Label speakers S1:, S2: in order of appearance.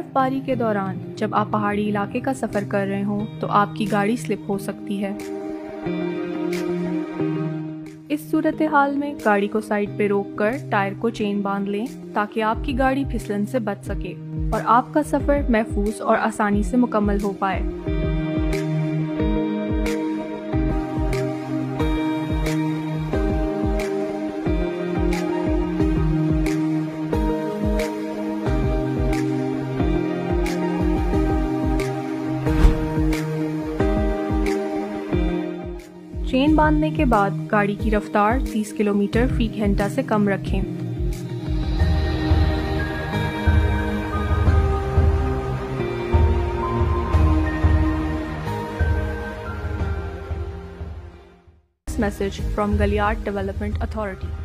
S1: बर्फबारी के दौरान जब आप पहाड़ी इलाके का सफ़र कर रहे हों तो आपकी गाड़ी स्लिप हो सकती है। इस सूरत हाल में गाड़ी को साइड पे रोककर टायर को चेन बांध लें ताकि आपकी गाड़ी फिसलन से बच सके और आपका सफ़र महफूज और आसानी से मुकम्मल हो पाए। चेन बांधने के बाद गाड़ी की रफ्तार 30 किलोमीटर फी घंटा से कम रखें। मैसेज फ्रॉम गलियाड डेवलपमेंट अथॉरिटी।